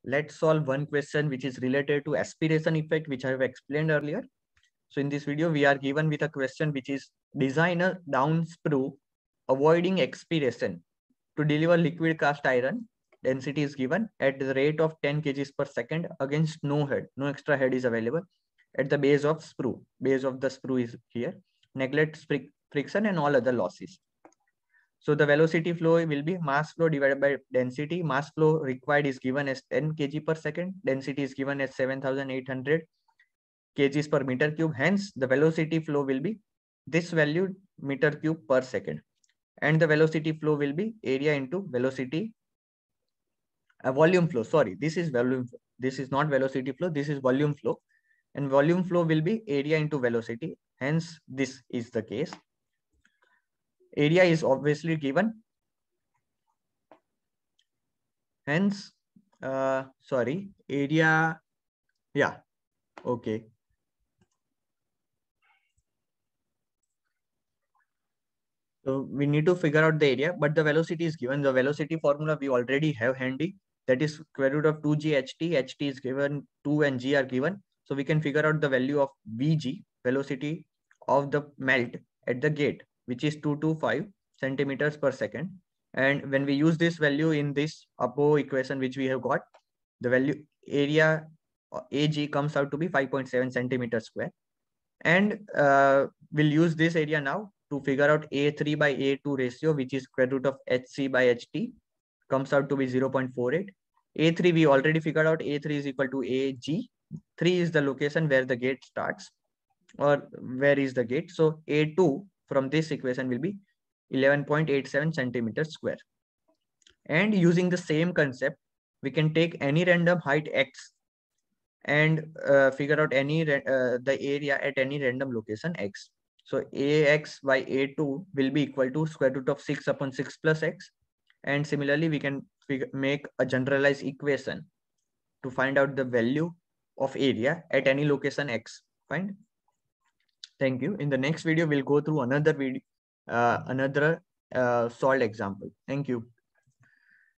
let's solve one question which is related to aspiration effect, which I have explained earlier. So in this video, we are given with a question which is design a down sprue avoiding expiration to deliver liquid cast iron. Density is given at the rate of 10 kgs per second against no head. No extra head is available at the base of sprue. Base of the sprue is here. Neglect friction and all other losses. So the velocity flow will be mass flow divided by density. Mass flow required is given as 10 kg per second. Density is given as 7,800 kgs per meter cube. Hence, the velocity flow will be this value meter cube per second. And the velocity flow will be area into velocity, volume flow. Sorry, this is volume flow. This is not velocity flow. This is volume flow. And volume flow will be area into velocity. Hence, this is the case. Area is obviously given. Hence, sorry, area, yeah, okay. So we need to figure out the area, but the velocity is given. The velocity formula we already have handy. That is square root of 2g ht. Ht is given, 2 and g are given. So we can figure out the value of Vg, velocity of the melt at the gate, which is 225 centimeters per second. And when we use this value in this above equation, which we have got, the value area Ag comes out to be 5.7 centimeters square. And we'll use this area now to figure out A3 by A2 ratio, which is square root of HC by HT, comes out to be 0.48. A3 we already figured out. A3 is equal to AG. 3 is the location where the gate starts, or where is the gate. So A2 from this equation will be 11.87 centimeters square. And using the same concept, we can take any random height x and figure out the area at any random location x. So ax by a2 will be equal to square root of 6 upon 6 plus x. And similarly, we can make a generalized equation to find out the value of area at any location x. Fine. Thank you. In the next video, we'll go through another solved example. Thank you.